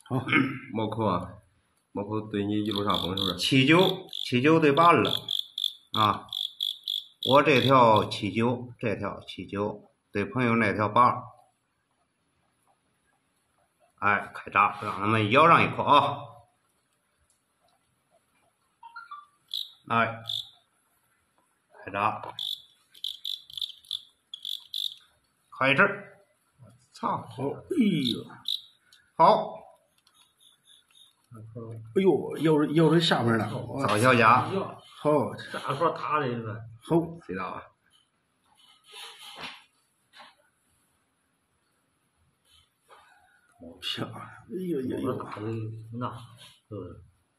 好， 毛口啊，毛口对你一路上风是不是 ？79对8了啊！我这条79，这条79对朋友那条8。哎，开闸，让他们咬上一口啊！哎，开闸，开这儿，操！ 好，哎呦， 好， 哎呦，咬着下面了， 早小家， 好， 啥说他的了？ 好， 谁打啊？ 漂亮，哎呦呦呦， 我打的那，是不是？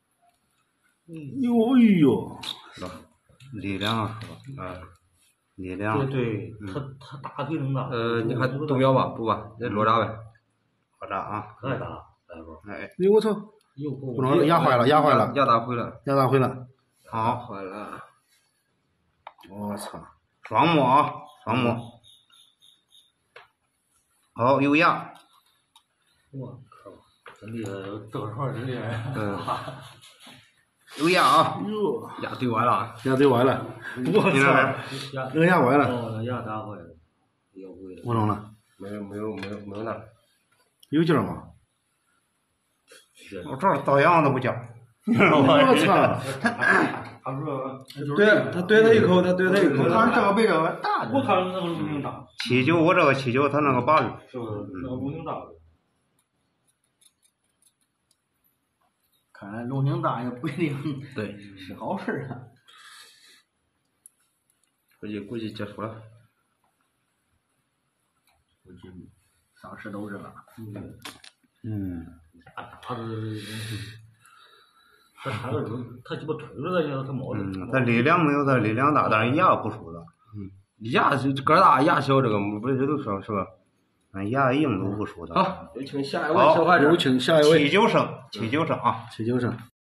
呦哎呦， 力量啊，力量， 对，他打挺能打。 你还读秒吧？不吧？那落闸呗。 落闸啊！ 再打，来不？ 哎， 哎呦我操， 又够不能压坏了，压坏了， 压打回了， 压打回了， 好， 坏了。 我操， 双目啊，双目，好，有压， 我靠，真厉害，这个串真厉害。 有压啊！ 哟， 压对歪了， 压对歪了， 我你那边压那个压歪了， 哦，压打坏了，要会了。 我懂了， 没有那。 有劲儿吗？ 我这儿倒羊都不叫， 我操， 他说， 他怼他一口，他怼他一口， 他这个比这个大的。我看那个龙井大， 79，我这个79，他那个8了。 是不是？那个龙井大的。 看来龙井大也不一定对， 是好事啊。 估计结束了。 估计丧尸都是了。 打的，他那时候他鸡巴腿了，他毛的。 他力量没有他力量大，但是牙不输他。 牙是个大牙小，这个不是都说是吧？ 牙硬度不输他。 好，有请下一位小患者。 有请下一位 79胜，79胜啊！ 79胜。